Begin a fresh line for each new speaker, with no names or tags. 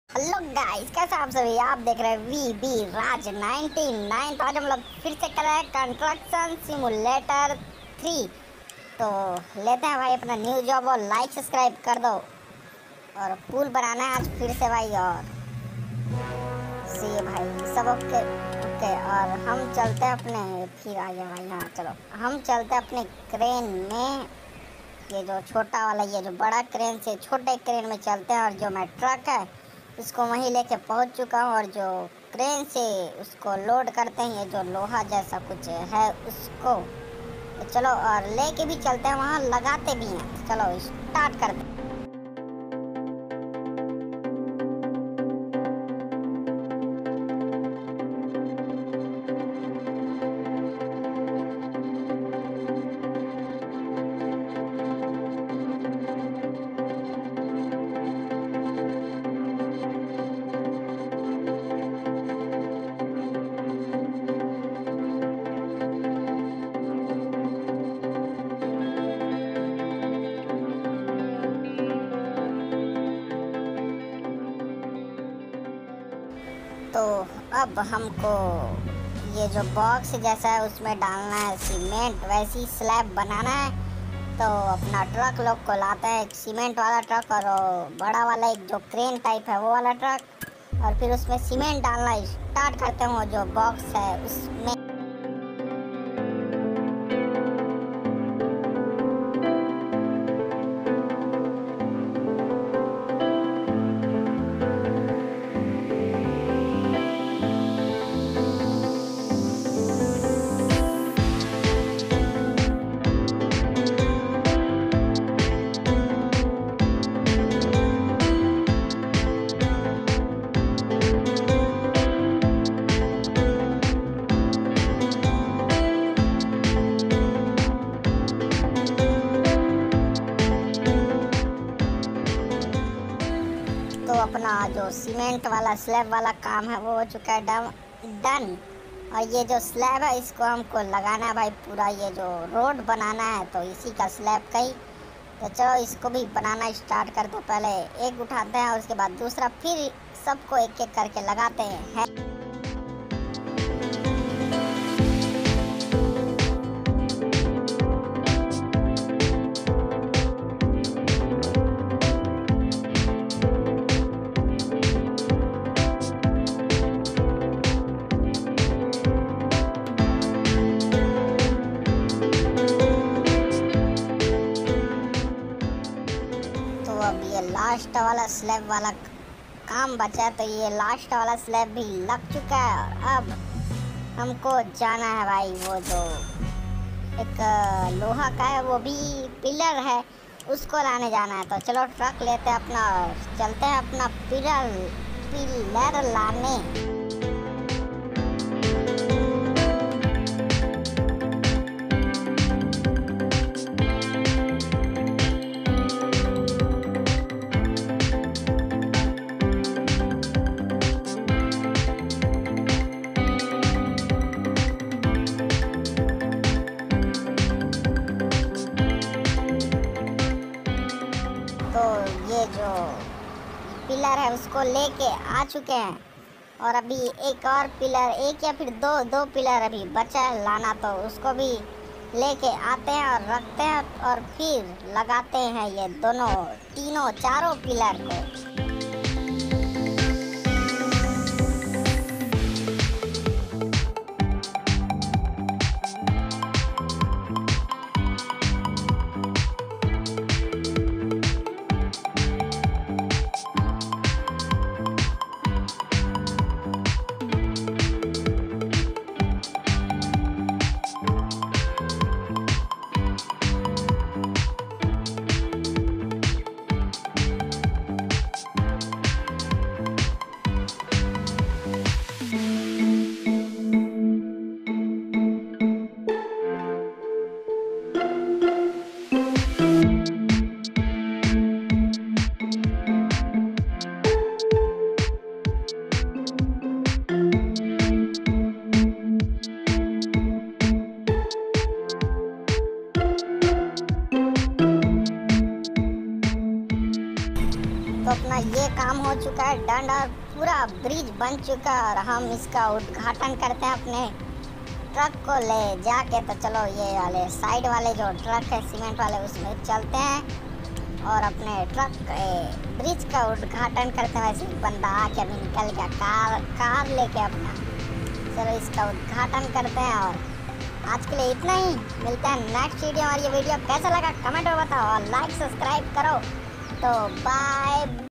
Hello guys, कैसे आप सभी। आप देख रहे हैं वीबी राज 99। तो आज हम लोग फिर से कर रहे हैं कंस्ट्रक्शन सिमुलेटर 3। तो लेते हैं भाई अपना न्यू जॉब और लाइक सब्सक्राइब कर दो। और पुल बनाना है आज फिर से भाई। और सी भाई सब ओके ओके। और हम चलते हैं अपने, फिर आ गया भाई। हाँ चलो हम चलते हैं अपने क्रेन में। ये जो छोटा वाला, ये जो बड़ा क्रेन से छोटे क्रेन में चलते हैं। और जो मैं ट्रक है इसको वहीं लेके पहुंच चुका हूँ। और जो क्रेन से उसको लोड करते हैं, ये जो लोहा जैसा कुछ है उसको, तो चलो और लेके भी चलते हैं, वहाँ लगाते भी हैं। तो चलो स्टार्ट करते हैं। तो अब हमको ये जो बॉक्स जैसा है उसमें डालना है सीमेंट, वैसी स्लैब बनाना है। तो अपना ट्रक लोग को लाते हैं, एक सीमेंट वाला ट्रक और बड़ा वाला एक जो क्रेन टाइप है वो वाला ट्रक। और फिर उसमें सीमेंट डालना स्टार्ट करते हैं। वो जो बॉक्स है उसमें तो अपना जो सीमेंट वाला स्लैब वाला काम है वो हो चुका है डन। और ये जो स्लैब है इसको हमको लगाना है भाई पूरा। ये जो रोड बनाना है तो इसी का स्लैब का ही। तो चलो इसको भी बनाना स्टार्ट करते हैं। पहले एक उठाते हैं और उसके बाद दूसरा, फिर सबको एक एक करके लगाते हैं। अब ये लास्ट वाला स्लैब वाला काम बचा है। तो ये लास्ट वाला स्लैब भी लग चुका है। और अब हमको जाना है भाई, वो जो एक लोहा का है वो भी पिलर है उसको लाने जाना है। तो चलो ट्रक लेते हैं अपना और चलते हैं अपना पिलर लाने। तो ये जो पिलर है उसको लेके आ चुके हैं। और अभी एक और पिलर, एक या फिर दो पिलर अभी बचा है लाना। तो उसको भी लेके आते हैं और रखते हैं और फिर लगाते हैं ये दोनों तीनों चारों पिलर को। हो चुका है डन और पूरा ब्रिज बन चुका है और हम इसका उद्घाटन करते हैं अपने ट्रक को ले जाके। तो चलो ये वाले साइड वाले जो ट्रक है सीमेंट वाले उसमें चलते हैं और अपने ट्रक ब्रिज का उद्घाटन करते हैं। वैसे बंदा आके अभी निकल गया कार लेके अपना। चलो इसका उद्घाटन करते हैं और आज के लिए इतना ही। मिलते हैं नेक्स्ट वीडियो। और ये वीडियो कैसा लगा कमेंट में बताओ और लाइक सब्सक्राइब करो। तो बाय।